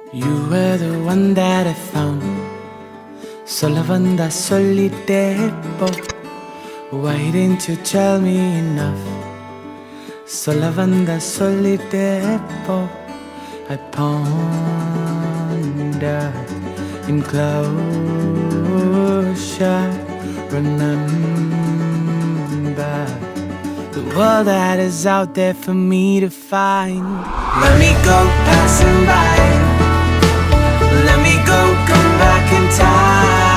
You were the one that I found. Sola vanda solitepo. Why didn't you tell me enough? Sola vanda solitepo. I ponder in closure. Remember the world that is out there for me to find. Let me go passing by. Let me go, come back in time.